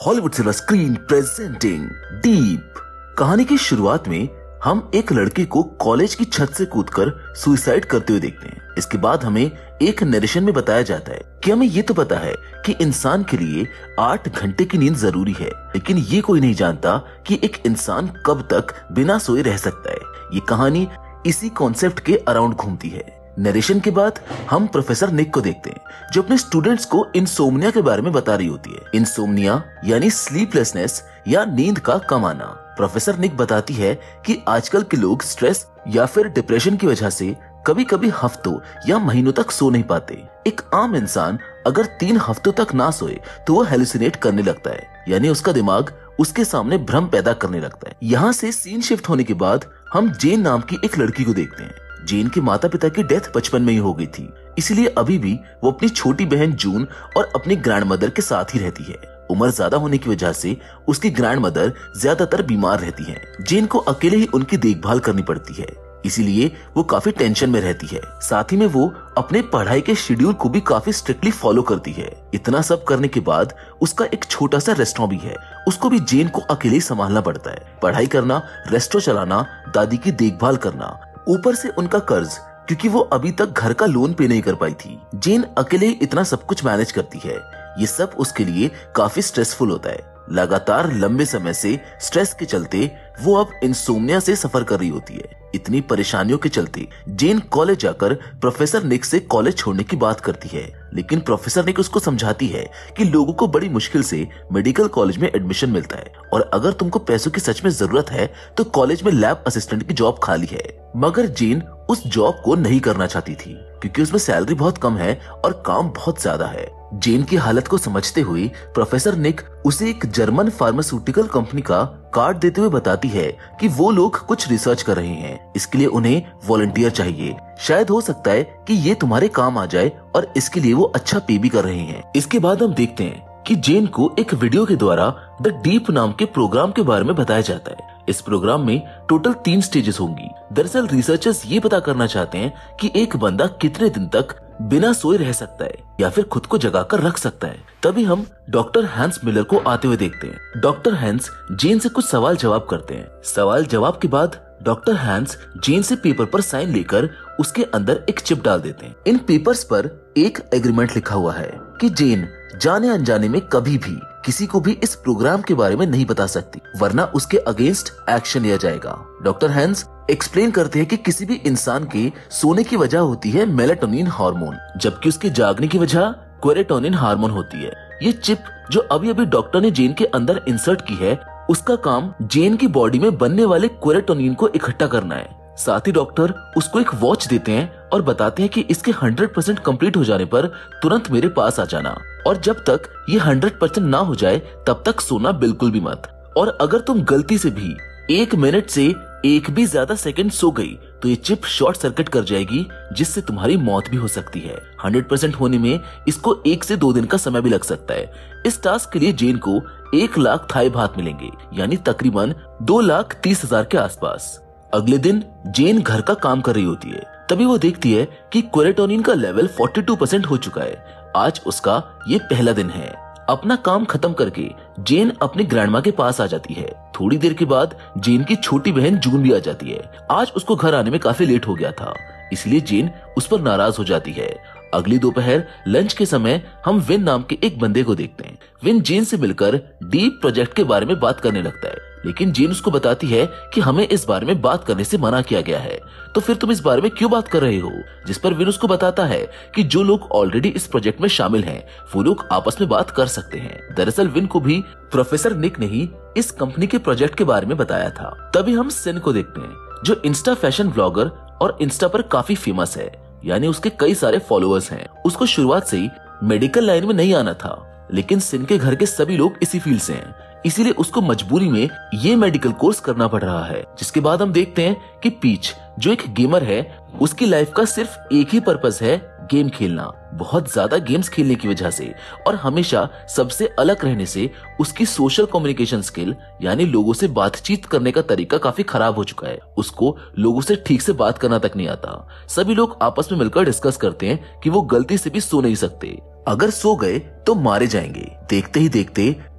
Hollywood silver screen presenting deep. कहानी की शुरुआत में हम एक लड़के को कॉलेज की छत से कूदकर सुसाइड करते हुए देखते हैं। इसके बाद हमें एक नरेशन में बताया जाता है कि हमें ये तो पता है कि इंसान के लिए 8 घंटे की नींद जरूरी है, लेकिन ये कोई नहीं जानता कि एक इंसान कब तक बिना सोए रह सकता है। ये कहानी इसी कॉन्सेप्ट के अराउंड घूमती है। नरेशन के बाद हम प्रोफेसर निक को देखते हैं जो अपने स्टूडेंट्स को इंसोम्निया के बारे में बता रही होती है। इंसोम्निया यानी स्लीपलेसनेस या नींद का कम आना। प्रोफेसर निक बताती है कि आजकल के लोग स्ट्रेस या फिर डिप्रेशन की वजह से कभी कभी हफ्तों या महीनों तक सो नहीं पाते। एक आम इंसान अगर 3 हफ्तों तक ना सोए तो वो हेलुसिनेट करने लगता है, यानी उसका दिमाग उसके सामने भ्रम पैदा करने लगता है। यहाँ से सीन शिफ्ट होने के बाद हम जेन नाम की एक लड़की को देखते हैं। जेन के माता पिता की डेथ बचपन में ही हो गई थी, इसलिए अभी भी वो अपनी छोटी बहन जून और अपनी ग्रैंडमदर के साथ ही रहती है। उम्र ज्यादा होने की वजह से उसकी ग्रैंडमदर ज्यादातर बीमार रहती है। जेन को अकेले ही उनकी देखभाल करनी पड़ती है, इसीलिए वो काफी टेंशन में रहती है। साथ ही में वो अपने पढ़ाई के शेड्यूल को भी काफी स्ट्रिक्टली फॉलो करती है। इतना सब करने के बाद उसका एक छोटा सा रेस्टोरेंट भी है, उसको भी जेन को अकेले ही संभालना पड़ता है। पढ़ाई करना, रेस्टोरेंट चलाना, दादी की देखभाल करना, ऊपर से उनका कर्ज, क्योंकि वो अभी तक घर का लोन पे नहीं कर पाई थी। जेन अकेले ही इतना सब कुछ मैनेज करती है। ये सब उसके लिए काफी स्ट्रेसफुल होता है। लगातार लंबे समय से स्ट्रेस के चलते वो अब इंसोम्निया से सफर कर रही होती है। इतनी परेशानियों के चलते जेन कॉलेज जाकर प्रोफेसर निक से कॉलेज छोड़ने की बात करती है, लेकिन प्रोफेसर निक उसको समझाती है कि लोगों को बड़ी मुश्किल से मेडिकल कॉलेज में एडमिशन मिलता है और अगर तुमको पैसों की सच में जरूरत है तो कॉलेज में लैब असिस्टेंट की जॉब खाली है। मगर जेन उस जॉब को नहीं करना चाहती थी क्योंकि उसमें सैलरी बहुत कम है और काम बहुत ज्यादा है। जेन की हालत को समझते हुए प्रोफेसर निक उसे एक जर्मन फार्मास्यूटिकल कंपनी का कार्ड देते हुए बताती है कि वो लोग कुछ रिसर्च कर रहे हैं, इसके लिए उन्हें वॉलंटियर चाहिए। शायद हो सकता है कि ये तुम्हारे काम आ जाए और इसके लिए वो अच्छा पे भी कर रहे हैं। इसके बाद हम देखते हैं कि जेन को एक वीडियो के द्वारा द डीप नाम के प्रोग्राम के बारे में बताया जाता है। इस प्रोग्राम में टोटल 3 स्टेजेस होंगी। दरअसल रिसर्चर्स ये पता करना चाहते हैं कि एक बंदा कितने दिन तक बिना सोए रह सकता है या फिर खुद को जगाकर रख सकता है। तभी हम डॉक्टर हैंस मिलर को आते हुए देखते हैं। डॉक्टर हैंस जेन से कुछ सवाल जवाब करते हैं। सवाल जवाब के बाद डॉक्टर हैंस जेन से पेपर पर साइन लेकर उसके अंदर एक चिप डाल देते हैं। इन पेपर्स पर एक एग्रीमेंट लिखा हुआ है कि जेन जाने अनजाने में कभी भी किसी को भी इस प्रोग्राम के बारे में नहीं बता सकती, वरना उसके अगेंस्ट एक्शन लिया जाएगा। डॉक्टर हैंस एक्सप्लेन करते हैं कि किसी भी इंसान के सोने की वजह होती है मेलाटोनिन हार्मोन, जबकि उसके जागने की वजह क्वेरेटोनिन हार्मोन होती है। ये चिप जो अभी अभी डॉक्टर ने जेन के अंदर इंसर्ट की है, उसका काम जेन की बॉडी में बनने वाले क्वेरेटोनिन को इकट्ठा करना है। साथ ही डॉक्टर उसको एक वॉच देते हैं और बताते हैं कि इसके 100% कंप्लीट हो जाने पर तुरंत मेरे पास आ जाना, और जब तक ये 100% ना हो जाए तब तक सोना बिल्कुल भी मत। और अगर तुम गलती से भी 1 मिनट से 1 भी ज्यादा सेकंड सो गई तो ये चिप शॉर्ट सर्किट कर जाएगी, जिससे तुम्हारी मौत भी हो सकती है। 100% होने में इसको 1 से 2 दिन का समय भी लग सकता है। इस टास्क के लिए जेन को 1 लाख थाई बात मिलेंगे, यानी तकरीबन 2,30,000 के आसपास। अगले दिन जेन घर का काम कर रही होती है, तभी वो देखती है कि क्वेरेटोनिन का लेवल 42% हो चुका है। आज उसका ये पहला दिन है। अपना काम खत्म करके जेन अपनी ग्रैंडमा के पास आ जाती है। थोड़ी देर के बाद जेन की छोटी बहन जून भी आ जाती है। आज उसको घर आने में काफी लेट हो गया था, इसलिए जेन उस पर नाराज हो जाती है। अगली दोपहर लंच के समय हम विन नाम के एक बंदे को देखते हैं। विन जेन से मिलकर डीप प्रोजेक्ट के बारे में बात करने लगता है, लेकिन जेन उसको बताती है कि हमें इस बारे में बात करने से मना किया गया है, तो फिर तुम इस बारे में क्यों बात कर रहे हो। जिस पर विन उसको बताता है कि जो लोग ऑलरेडी इस प्रोजेक्ट में शामिल हैं वो लोग आपस में बात कर सकते हैं। दरअसल विन को भी प्रोफेसर निक ने ही इस कंपनी के प्रोजेक्ट के बारे में बताया था। तभी हम सिन को देखते हैं जो इंस्टा फैशन ब्लॉगर और इंस्टा पर काफी फेमस है, यानी उसके कई सारे फॉलोअर्स हैं। उसको शुरुआत से ही मेडिकल लाइन में नहीं आना था, लेकिन सिन के घर के सभी लोग इसी फील्ड से हैं, इसीलिए उसको मजबूरी में ये मेडिकल कोर्स करना पड़ रहा है। जिसके बाद हम देखते हैं कि पीच जो एक गेमर है, उसकी लाइफ का सिर्फ एक ही पर्पस है, गेम खेलना। बहुत ज्यादा गेम्स खेलने की वजह से और हमेशा सबसे अलग रहने से उसकी सोशल कम्युनिकेशन स्किल यानी लोगों से बातचीत करने का तरीका काफी खराब हो चुका है। उसको लोगों से ठीक से बात करना तक नहीं आता। सभी लोग आपस में मिलकर डिस्कस करते हैं कि वो गलती से भी सो नहीं सकते, अगर सो गए तो मारे जाएंगे। देखते ही देखते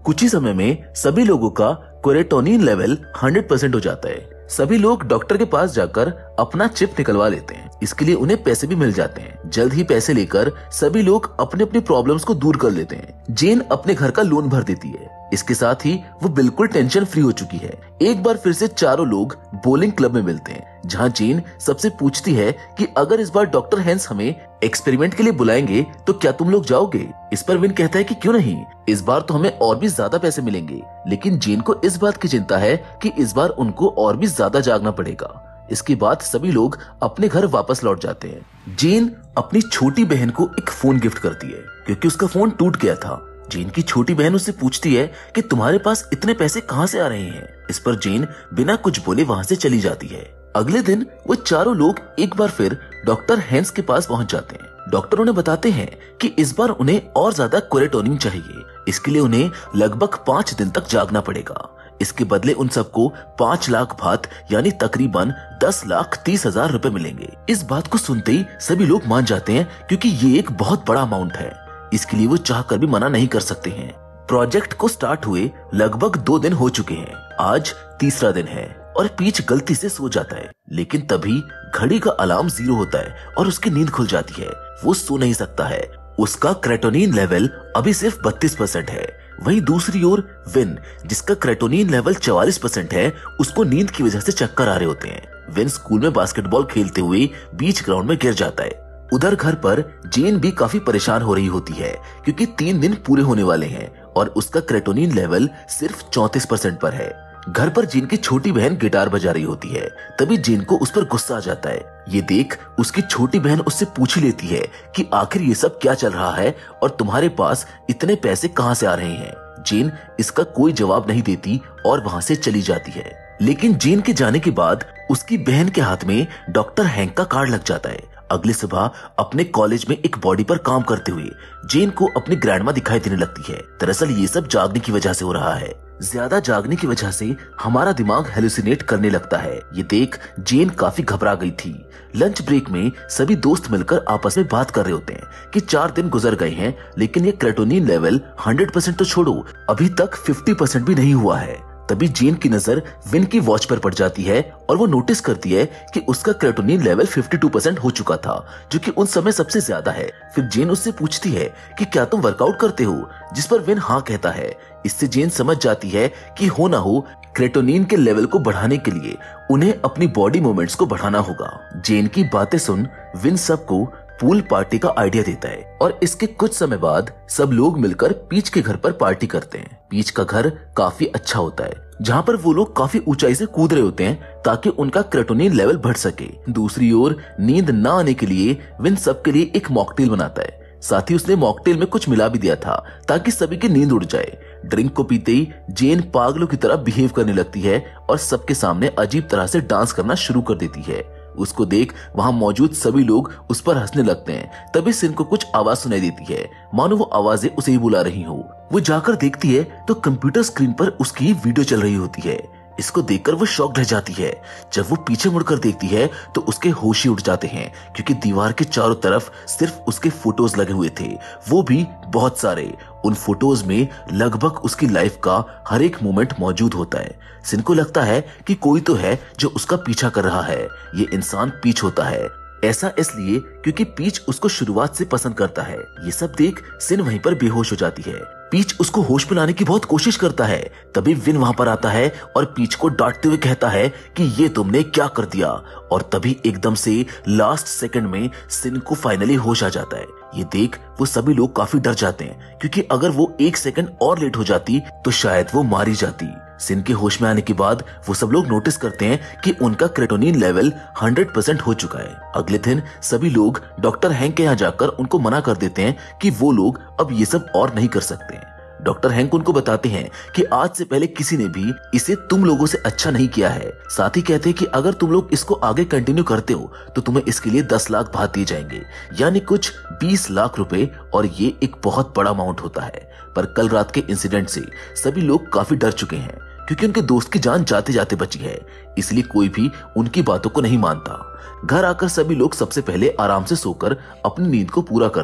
कुछ ही समय में सभी लोगों का सेरोटोनिन लेवल 100% हो जाता है। सभी लोग डॉक्टर के पास जाकर अपना चिप निकलवा लेते हैं। इसके लिए उन्हें पैसे भी मिल जाते हैं। जल्द ही पैसे लेकर सभी लोग अपने अपने प्रॉब्लम्स को दूर कर लेते हैं। जेन अपने घर का लोन भर देती है। इसके साथ ही वो बिल्कुल टेंशन फ्री हो चुकी है। एक बार फिर से चारों लोग बोलिंग क्लब में मिलते हैं, जहाँ जेन सबसे पूछती है कि अगर इस बार डॉक्टर हैंस हमें एक्सपेरिमेंट के लिए बुलाएंगे तो क्या तुम लोग जाओगे। इस पर विन कहता है कि क्यों नहीं, इस बार तो हमें और भी ज्यादा पैसे मिलेंगे। लेकिन जेन को इस बात की चिंता है कि इस बार उनको और भी ज्यादा जागना पड़ेगा। इसके बाद सभी लोग अपने घर वापस लौट जाते हैं। जेन अपनी छोटी बहन को एक फोन गिफ्ट करती है क्योंकि उसका फोन टूट गया था। जेन की छोटी बहन उससे पूछती है कि तुम्हारे पास इतने पैसे कहाँ से आ रहे हैं। इस पर जेन बिना कुछ बोले वहाँ से चली जाती है। अगले दिन वो चारों लोग एक बार फिर डॉक्टर हैंस के पास पहुंच जाते हैं। डॉक्टर उन्हें बताते हैं कि इस बार उन्हें और ज्यादा सेरोटोनिन चाहिए। इसके लिए उन्हें लगभग 5 दिन तक जागना पड़ेगा। इसके बदले उन सबको 5 लाख बात यानी तकरीबन 10,30,000 रुपए मिलेंगे। इस बात को सुनते ही सभी लोग मान जाते हैं क्योंकि ये एक बहुत बड़ा अमाउंट है। इसके लिए वो चाहकर भी मना नहीं कर सकते हैं। प्रोजेक्ट को स्टार्ट हुए लगभग 2 दिन हो चुके हैं। आज तीसरा दिन है और पीच गलती से सो जाता है, लेकिन तभी घड़ी का अलार्म 0 होता है और उसकी नींद खुल जाती है। वो सो नहीं सकता है। उसका सेरोटोनिन लेवल अभी सिर्फ 32% है। वहीं दूसरी ओर विन, जिसका सेरोटोनिन लेवल 44% है, उसको नींद की वजह से चक्कर आ रहे होते हैं। विन स्कूल में बास्केटबॉल खेलते हुए बीच ग्राउंड में गिर जाता है। उधर घर पर जेन भी काफी परेशान हो रही होती है क्योंकि 3 दिन पूरे होने वाले हैं और उसका सेरोटोनिन लेवल सिर्फ 34% पर है। घर पर जेन की छोटी बहन गिटार बजा रही होती है। तभी जेन को उस पर गुस्सा आ जाता है। ये देख उसकी छोटी बहन उससे पूछ लेती है कि आखिर ये सब क्या चल रहा है और तुम्हारे पास इतने पैसे कहाँ से आ रहे हैं। जेन इसका कोई जवाब नहीं देती और वहाँ से चली जाती है। लेकिन जेन के जाने के बाद उसकी बहन के हाथ में डॉक्टर हैंक का कार्ड लग जाता है। अगली सुबह अपने कॉलेज में एक बॉडी पर काम करते हुए जेन को अपनी ग्रैंडमा दिखाई देने लगती है। दरअसल ये सब जागने की वजह से हो रहा है। ज्यादा जागने की वजह से हमारा दिमाग हेलुसिनेट करने लगता है। ये देख जेन काफी घबरा गई थी। लंच ब्रेक में सभी दोस्त मिलकर आपस में बात कर रहे होते हैं कि 4 दिन गुजर गए हैं, लेकिन ये सेरोटोनिन लेवल 100% तो छोड़ो, अभी तक 50% भी नहीं हुआ है। तभी जेन की नजर विन की वॉच पर पड़ जाती है और वो नोटिस करती है कि उसका सेरोटोनिन लेवल 52% हो चुका था, जो कि उन समय सबसे ज्यादा है। फिर जेन उससे पूछती है कि क्या तुम वर्कआउट करते हो, जिस पर विन हाँ कहता है। इससे जेन समझ जाती है कि हो ना हो सेरोटोनिन के लेवल को बढ़ाने के लिए उन्हें अपनी बॉडी मूवमेंट्स को बढ़ाना होगा। जेन की बातें सुन विन सबको पूल पार्टी का आइडिया देता है और इसके कुछ समय बाद सब लोग मिलकर पीच के घर पर पार्टी करते हैं। पीच का घर काफी अच्छा होता है, जहाँ पर वो लोग काफी ऊंचाई से कूद रहे होते हैं ताकि उनका सेरोटोनिन लेवल बढ़ सके। दूसरी ओर नींद न आने के लिए विन सबके लिए एक मॉकटेल बनाता है। साथ ही उसने मॉकटेल में कुछ मिला भी दिया था ताकि सभी की नींद उड़ जाए। ड्रिंक को पीते ही जेन पागलों की तरह बिहेव करने लगती है और सबके सामने अजीब तरह से डांस करना शुरू कर देती है। उसको देख वहां मौजूद सभी लोग उस पर हंसने लगते हैं। तभी सिन को कुछ आवाज सुनाई देती है, मानो वो आवाजें उसे ही बुला रही हो। वो जाकर देखती है तो कंप्यूटर स्क्रीन पर उसकी वीडियो चल रही होती है। इसको देखकर वो शॉक रह जाती है। जब वो पीछे मुड़कर देखती है तो उसके होश ही उड़ जाते हैं क्योंकि दीवार के चारों तरफ सिर्फ उसके फोटोज लगे हुए थे, वो भी बहुत सारे। उन फोटोज में लगभग उसकी लाइफ का हर एक मोमेंट मौजूद होता है। सिन को लगता है कि कोई तो है जो उसका पीछा कर रहा है। ये इंसान पीच होता है। ऐसा इसलिए क्योंकि पीच उसको शुरुआत से पसंद करता है। ये सब देख सिन वहीं पर बेहोश हो जाती है। पीच उसको होश में लाने की बहुत कोशिश करता है। तभी विन वहां पर आता है और पीच को डांटते हुए कहता है कि ये तुमने क्या कर दिया। और तभी एकदम से लास्ट सेकंड में सिन को फाइनली होश आ जाता है। ये देख वो सभी लोग काफी डर जाते हैं क्योंकि अगर वो 1 सेकंड और लेट हो जाती तो शायद वो मारी जाती। सिन के होश में आने के बाद वो सब लोग नोटिस करते हैं कि उनका सेरोटोनिन लेवल 100% हो चुका है। अगले दिन सभी लोग डॉक्टर हैंक के यहाँ जाकर उनको मना कर देते हैं कि वो लोग अब ये सब और नहीं कर सकते। डॉक्टर हैंक उनको बताते हैं कि आज से पहले किसी ने भी इसे तुम लोगों से अच्छा नहीं किया है। साथ ही कहते हैं कि अगर तुम लोग इसको आगे कंटिन्यू करते हो तो तुम्हें इसके लिए 10 लाख बात दिए जाएंगे, यानी कुछ 20 लाख रुपए, और ये एक बहुत बड़ा अमाउंट होता है। पर कल रात के इंसिडेंट से सभी लोग काफी डर चुके हैं क्योंकि उनके दोस्त की जान जाते जाते बची है, इसलिए कोई भी उनकी बातों को नहीं मानता। घर आकर सभी लोग सबसे पहले आराम से सोकर अपनी नींद को पूरा करते हैं।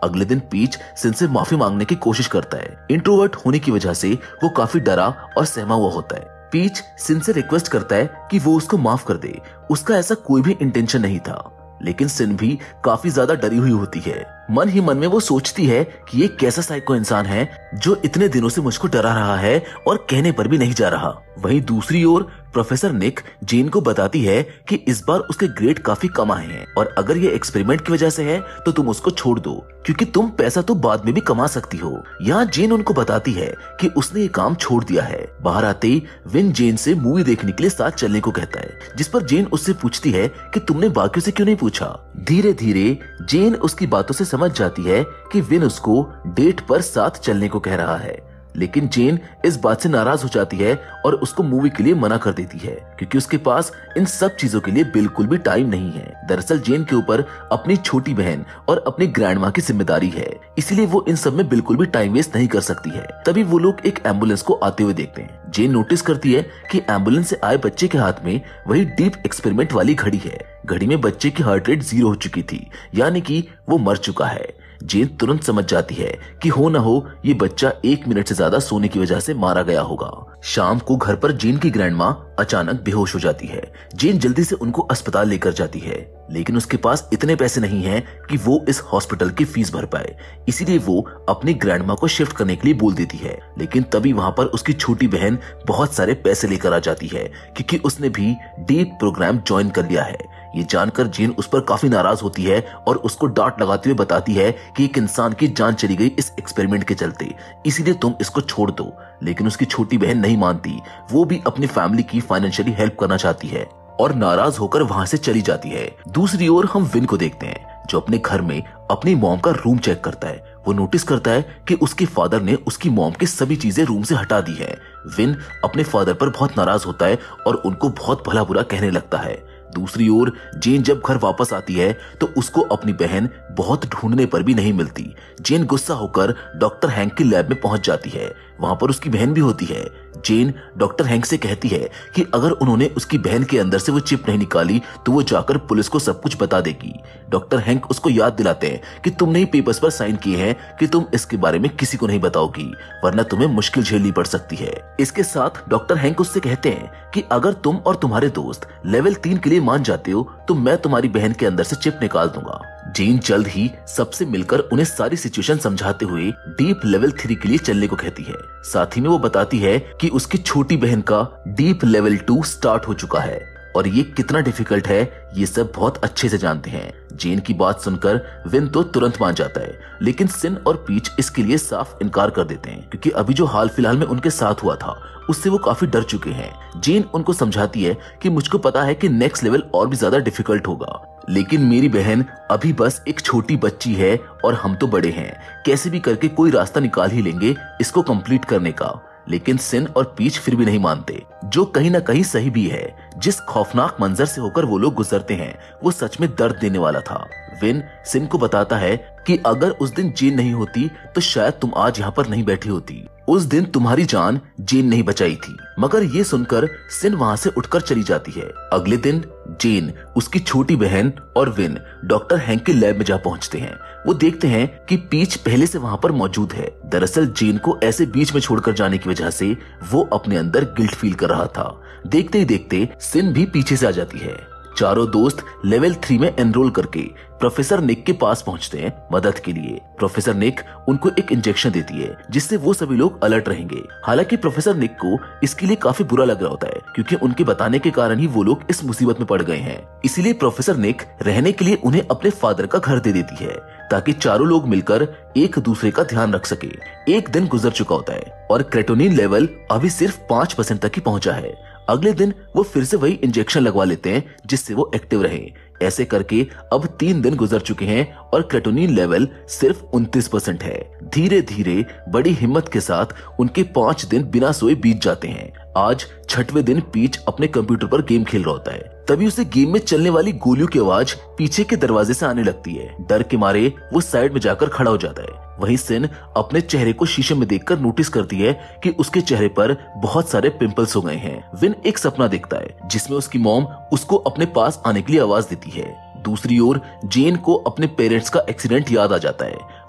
अगले दिन पीच सिन से माफी मांगने की कोशिश करता है। इंट्रोवर्ट होने की वजह से वो काफी डरा और सहमा हुआ होता है। पीच सिन से रिक्वेस्ट करता है कि वो उसको माफ कर दे। उसका ऐसा कोई भी इंटेंशन नहीं था, लेकिन सिन भी काफी ज्यादा डरी हुई होती है। मन ही मन में वो सोचती है कि ये कैसा साइको इंसान है जो इतने दिनों से मुझको डरा रहा है और कहने पर भी नहीं जा रहा। वहीं दूसरी ओर प्रोफेसर निक जेन को बताती है कि इस बार उसके ग्रेड काफी कम आए हैं और अगर ये एक्सपेरिमेंट की वजह से है तो तुम उसको छोड़ दो, क्योंकि तुम पैसा तो बाद में भी कमा सकती हो। यहाँ जेन उनको बताती है कि उसने ये काम छोड़ दिया है। बाहर आते ही विन जेन से मूवी देखने के लिए साथ चलने को कहता है, जिस पर जेन उससे पूछती है कि तुमने बाकियों से क्यों नहीं पूछा। धीरे धीरे जेन उसकी बातों से समझ जाती है कि विन उसको डेट पर साथ चलने को कह रहा है, लेकिन जेन इस बात से नाराज हो जाती है और उसको मूवी के लिए मना कर देती है, क्योंकि उसके पास इन सब चीजों के लिए बिल्कुल भी टाइम नहीं है। दरअसल जेन के ऊपर अपनी छोटी बहन और अपनी ग्रैंडमा की जिम्मेदारी है, इसीलिए वो इन सब में बिल्कुल भी टाइम वेस्ट नहीं कर सकती है। तभी वो लोग एक एम्बुलेंस को आते हुए देखते हैं। जेन नोटिस करती है कि एम्बुलेंस से आए बच्चे के हाथ में वही डीप एक्सपेरिमेंट वाली घड़ी है। घड़ी में बच्चे की हार्ट रेट 0 हो चुकी थी, यानी कि वो मर चुका है। जेन तुरंत समझ जाती है कि हो न हो ये बच्चा 1 मिनट से ज्यादा सोने की वजह से मारा गया होगा। शाम को घर पर जेन की ग्रैंडमा अचानक बेहोश हो जाती है। जेन जल्दी से उनको अस्पताल लेकर जाती है, लेकिन उसके पास इतने पैसे नहीं हैं कि वो इस हॉस्पिटल की फीस भर पाए, इसीलिए वो अपनी ग्रैंडमा को शिफ्ट करने के लिए बोल देती है। लेकिन तभी वहां पर उसकी छोटी बहन बहुत सारे पैसे लेकर आ जाती है, क्योंकि उसने भी डीप प्रोग्राम ज्वाइन कर लिया है। ये जानकर जेन उस पर काफी नाराज होती है और उसको डांट लगाते हुए बताती है कि एक इंसान की जान चली गई इस एक्सपेरिमेंट के चलते, इसीलिए तुम इसको छोड़ दो। लेकिन उसकी छोटी बहन नहीं मानती। वो भी अपनी फैमिली की फाइनेंशियली हेल्प करना चाहती है और नाराज होकर वहां से चली जाती है। दूसरी ओर हम विन को देखते हैं, जो अपने घर में अपनी मॉम का रूम चेक करता है। वो नोटिस करता है कि उसके फादर ने उसकी मॉम की सभी चीजें रूम से हटा दी है। विन अपने फादर पर बहुत नाराज होता है और उनको बहुत भला बुरा कहने लगता है। दूसरी ओर जेन जब घर वापस आती है तो उसको अपनी बहन बहुत ढूंढने पर भी नहीं मिलती। जेन गुस्सा होकर डॉक्टर हैंक की लैब में पहुंच जाती है। वहां पर उसकी बहन भी होती है। जेन डॉक्टर हैंक से कहती है कि अगर उन्होंने उसकी बहन के अंदर से वो चिप नहीं निकाली तो वो जाकर पुलिस को सब कुछ बता देगी। डॉक्टर हैंक उसको याद दिलाते हैं कि तुमने ही पेपर्स पर साइन किए हैं कि तुम इसके बारे में किसी को नहीं बताओगी, वरना तुम्हें मुश्किल झेलनी पड़ सकती है। इसके साथ डॉक्टर हैंक उससे कहते हैं कि अगर तुम और तुम्हारे दोस्त लेवल 3 के लिए मान जाते हो तो मैं तुम्हारी बहन के अंदर से चिप निकाल दूंगा। जेन जल्द ही सबसे मिलकर उन्हें सारी सिचुएशन समझाते हुए डीप लेवल 3 के लिए चलने को कहती है। साथ ही में वो बताती है कि उसकी छोटी बहन का डीप लेवल 2 स्टार्ट हो चुका है और ये कितना डिफिकल्ट है ये सब बहुत अच्छे से जानते हैं। जेन की बात सुनकर विन तो तुरंत मान जाता है, लेकिन सिन और पीच इसके लिए साफ इनकार कर देते हैं, क्योंकि अभी जो हाल फिलहाल में उनके साथ हुआ था उससे वो काफी डर चुके हैं। जेन उनको समझाती है कि मुझको पता है कि नेक्स्ट लेवल और भी ज्यादा डिफिकल्ट होगा, लेकिन मेरी बहन अभी बस एक छोटी बच्ची है और हम तो बड़े हैं, कैसे भी करके कोई रास्ता निकाल ही लेंगे इसको कंप्लीट करने का। लेकिन सिन और पीच फिर भी नहीं मानते, जो कहीं ना कहीं सही भी है। जिस खौफनाक मंजर से होकर वो लोग गुजरते हैं वो सच में दर्द देने वाला था। विन सिन को बताता है कि अगर उस दिन जेन नहीं होती तो शायद तुम आज यहाँ पर नहीं बैठी होती। उस दिन तुम्हारी जान जेन नहीं बचाई थी। मगर ये सुनकर सिन वहां से उठकर चली जाती है। अगले दिन जेन, उसकी छोटी बहन और विन डॉक्टर हैंक के लैब में जा पहुंचते हैं। वो देखते हैं कि पीच पहले से वहां पर मौजूद है। दरअसल जेन को ऐसे बीच में छोड़कर जाने की वजह से वो अपने अंदर गिल्ट फील कर रहा था। देखते ही देखते सिन भी पीछे से आ जाती है। चारों दोस्त लेवल 3 में एनरोल करके प्रोफेसर निक के पास पहुंचते हैं मदद के लिए। प्रोफेसर निक उनको एक इंजेक्शन देती है जिससे वो सभी लोग अलर्ट रहेंगे। हालांकि प्रोफेसर निक को इसके लिए काफी बुरा लग रहा होता है, क्योंकि उनके बताने के कारण ही वो लोग इस मुसीबत में पड़ गए हैं। इसीलिए प्रोफेसर निक रहने के लिए उन्हें अपने फादर का घर दे देती है, ताकि चारों लोग मिलकर एक दूसरे का ध्यान रख सके। एक दिन गुजर चुका होता है और क्रेटोनिन लेवल अभी सिर्फ 5% तक ही पहुंचा है। अगले दिन वो फिर से वही इंजेक्शन लगवा लेते हैं जिससे वो एक्टिव रहे। ऐसे करके अब 3 दिन गुजर चुके हैं और क्रेटोनिन लेवल सिर्फ 29% है। धीरे धीरे बड़ी हिम्मत के साथ उनके 5 दिन बिना सोए बीत जाते हैं। आज 6वें दिन पीच अपने कंप्यूटर पर गेम खेल रहा होता है। तभी उसे गेम में चलने वाली गोलियों की आवाज पीछे के दरवाजे से आने लगती है। डर के मारे वो साइड में जाकर खड़ा हो जाता है। वहीं सिन अपने चेहरे को शीशे में देखकर नोटिस करती है कि उसके चेहरे पर बहुत सारे पिंपल्स हो गए हैं। विन एक सपना देखता है जिसमें उसकी मॉम उसको अपने पास आने के लिए आवाज देती है। दूसरी ओर जेन को अपने पेरेंट्स का एक्सीडेंट याद आ जाता है।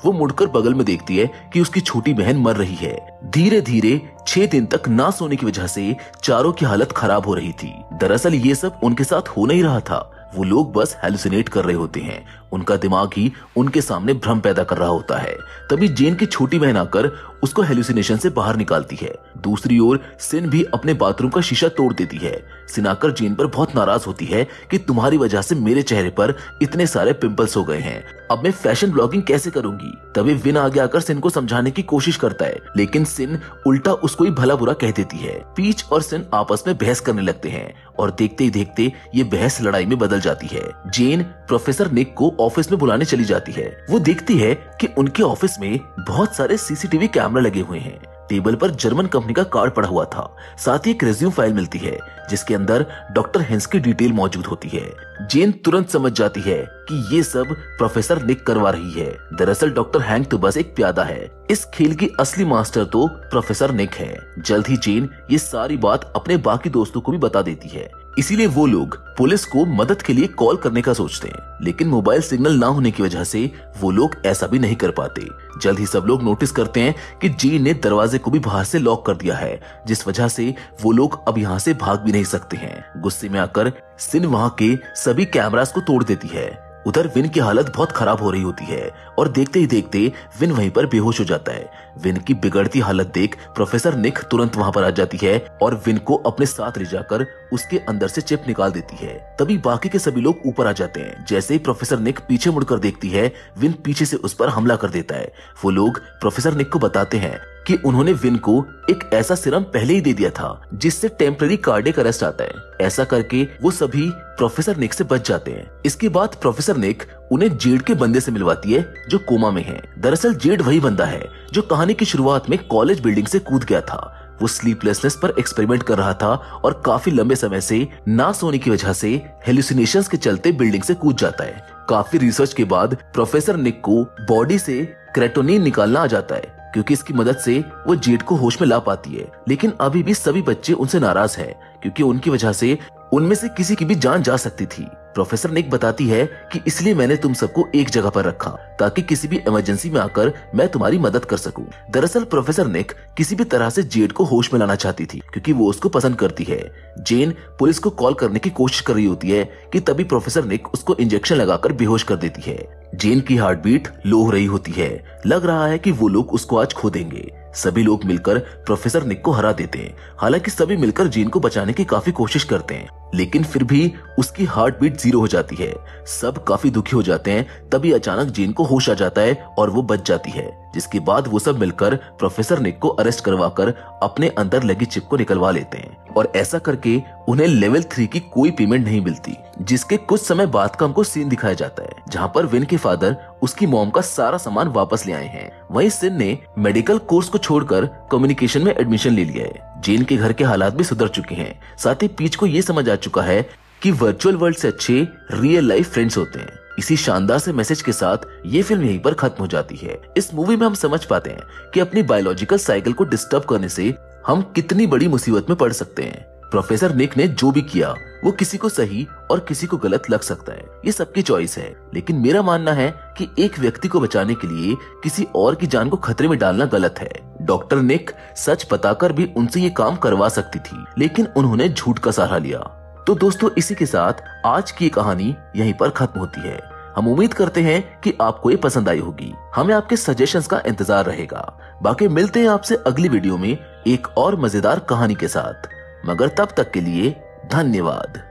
वो मुड़कर बगल में देखती है कि उसकी छोटी बहन मर रही है। धीरे धीरे 6 दिन तक ना सोने की वजह से चारों की हालत खराब हो रही थी। दरअसल ये सब उनके साथ हो नहीं रहा था, वो लोग बस हेलुसिनेट कर रहे होते हैं। उनका दिमाग ही उनके सामने भ्रम पैदा कर रहा होता है। तभी जेन की छोटी बहन आकर उसको हेलुसिनेशन से बाहर निकालती है। दूसरी ओर सिन भी अपने बाथरूम का शीशा तोड़ देती है। सिन आकर जेन पर बहुत नाराज होती है कि तुम्हारी वजह से मेरे चेहरे पर इतने सारे पिंपल्स हो गए हैं, अब मैं फैशन ब्लॉगिंग कैसे करूंगी। तभी विन आगे आकर सिन को समझाने की कोशिश करता है, लेकिन सिन उल्टा उसको ही भला बुरा कह देती है। पीच और सिन आपस में बहस करने लगते हैं और देखते ही देखते ये बहस लड़ाई में बदल जाती है। जेन प्रोफेसर निक को ऑफिस में बुलाने चली जाती है। वो देखती है कि उनके ऑफिस में बहुत सारे सीसीटीवी कैमरा लगे हुए हैं। टेबल पर जर्मन कंपनी का कार्ड पड़ा हुआ था। साथ ही एक रिज्यूम फाइल मिलती है जिसके अंदर डॉक्टर हेंस की डिटेल मौजूद होती है। जेन तुरंत समझ जाती है कि ये सब प्रोफेसर निक करवा रही है। दरअसल डॉक्टर हैंक तो बस एक प्यादा है, इस खेल की असली मास्टर तो प्रोफेसर निक है। जल्द ही जेन ये सारी बात अपने बाकी दोस्तों को भी बता देती है। इसीलिए वो लोग पुलिस को मदद के लिए कॉल करने का सोचते हैं, लेकिन मोबाइल सिग्नल ना होने की वजह से वो लोग ऐसा भी नहीं कर पाते। जल्द ही सब लोग नोटिस करते हैं कि जेन ने दरवाजे को भी बाहर से लॉक कर दिया है, जिस वजह से वो लोग अब यहाँ से भाग भी नहीं सकते हैं। गुस्से में आकर सिन वहाँ के सभी कैमरास को तोड़ देती है। उधर विन की हालत बहुत खराब हो रही होती है और देखते ही देखते विन वहीं पर बेहोश हो जाता है। विन की बिगड़ती हालत देख प्रोफेसर निक तुरंत वहां पर आ जाती है और विन को अपने साथ ले जाकर उसके अंदर से चिप निकाल देती है। तभी बाकी के सभी लोग ऊपर आ जाते हैं। जैसे ही प्रोफेसर निक पीछे मुड़कर देखती है, विन पीछे से उस पर हमला कर देता है। वो लोग प्रोफेसर निक को बताते हैं कि उन्होंने विन को एक ऐसा सिरम पहले ही दे दिया था जिससे टेम्पररी कार्डियक अरेस्ट आता है। ऐसा करके वो सभी प्रोफेसर निक से बच जाते हैं। इसके बाद प्रोफेसर निक उन्हें जेड के बंदे से मिलवाती है जो कोमा में है। दरअसल जेड वही बंदा है जो कहानी की शुरुआत में कॉलेज बिल्डिंग से कूद गया था। वो स्लीपलेसनेस पर एक्सपेरिमेंट कर रहा था और काफी लंबे समय से ना सोने की वजह से हेलुसिनेशंस के चलते बिल्डिंग से कूद जाता है। काफी रिसर्च के बाद प्रोफेसर निक को बॉडी से क्रेटोनिन निकालना आ जाता है, क्योंकि इसकी मदद से वो जेड को होश में ला पाती है। लेकिन अभी भी सभी बच्चे उनसे नाराज हैं, क्योंकि उनकी वजह से उनमें से किसी की भी जान जा सकती थी। प्रोफेसर निक बताती है कि इसलिए मैंने तुम सबको एक जगह पर रखा ताकि किसी भी इमरजेंसी में आकर मैं तुम्हारी मदद कर सकूं। दरअसल प्रोफेसर निक किसी भी तरह से जेड को होश में लाना चाहती थी, क्योंकि वो उसको पसंद करती है। जेन पुलिस को कॉल करने की कोशिश कर रही होती है कि तभी प्रोफेसर निक उसको इंजेक्शन लगाकर बेहोश कर देती है। जेन की हार्ट बीट लो हो रही होती है। लग रहा है कि वो लोग उसको आज खो देंगे। सभी लोग मिलकर प्रोफेसर निक को हरा देते हैं। हालांकि सभी मिलकर जेन को बचाने की काफी कोशिश करते हैं, लेकिन फिर भी उसकी हार्ट बीट 0 हो जाती है। सब काफी दुखी हो जाते हैं। तभी अचानक जेन को होश आ जाता है और वो बच जाती है, जिसके बाद वो सब मिलकर प्रोफेसर निक को अरेस्ट करवाकर अपने अंदर लगी चिप को निकलवा लेते हैं। और ऐसा करके उन्हें लेवल 3 की कोई पेमेंट नहीं मिलती। जिसके कुछ समय बाद का हमको सीन दिखाया जाता है, जहाँ पर विन के फादर उसकी मॉम का सारा सामान वापस ले आए हैं। वहीं सिन ने मेडिकल कोर्स को छोड़कर कम्युनिकेशन में एडमिशन ले लिया है। जेन के घर के हालात भी सुधर चुके हैं। साथ ही पीच को ये समझ आ चुका है कि वर्चुअल वर्ल्ड से अच्छे रियल लाइफ फ्रेंड्स होते हैं। इसी शानदार से मैसेज के साथ ये फिल्म यहीं पर खत्म हो जाती है। इस मूवी में हम समझ पाते हैं कि अपनी बायोलॉजिकल साइकिल को डिस्टर्ब करने से हम कितनी बड़ी मुसीबत में पड़ सकते हैं। प्रोफेसर निक ने जो भी किया वो किसी को सही और किसी को गलत लग सकता है, ये सबकी चॉइस है। लेकिन मेरा मानना है कि एक व्यक्ति को बचाने के लिए किसी और की जान को खतरे में डालना गलत है। डॉक्टर निक सच बताकर भी उनसे ये काम करवा सकती थी, लेकिन उन्होंने झूठ का सहारा लिया। तो दोस्तों, इसी के साथ आज की कहानी यहीं पर खत्म होती है। हम उम्मीद करते हैं कि आपको ये पसंद आई होगी। हमें आपके सजेशंस का इंतजार रहेगा। बाकी मिलते हैं आपसे अगली वीडियो में एक और मजेदार कहानी के साथ, मगर तब तक के लिए धन्यवाद।